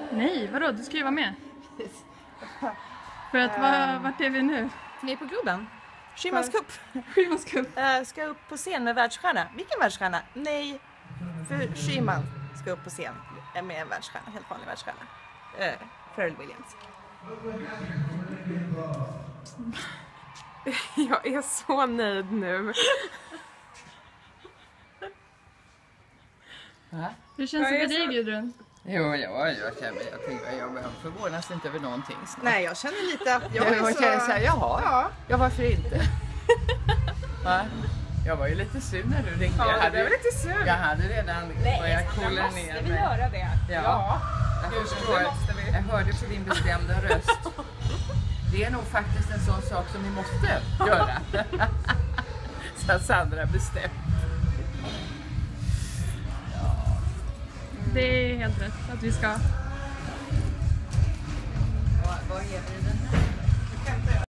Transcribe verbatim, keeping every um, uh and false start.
Nej, vadå? Du ska ju vara med. För att, var, vart är vi nu? Vi är på Globen. Schymans Cup. Schymans Cup. Uh, ska upp på scen med världsstjärna. Vilken världsstjärna? Nej, för Schyman ska upp på scen med en världsstjärna. Helt vanlig världsstjärna. Uh, Pharrell Williams. Jag är så nöjd nu. Va? Hur känns det för dig, Gudrun? Jo, ja, jag känner jag, tänkte, jag, jag förvånas inte över någonting snart. Nej, jag känner lite att jag är jag så... känner så här, jaha, Ja. ja, varför inte? Va? Jag var ju lite sur när du ringde. Ja, jag, hade, det var lite sur. jag hade redan börjat kolla ner mig. göra det? Ja, ja. jag Gud, förstår. det måste vi. Jag hörde på din bestämda röst. Det är nog faktiskt en sån sak som vi måste göra. Så att Sandra bestämt. Det är helt rätt att vi ska. Vad, vad heter det?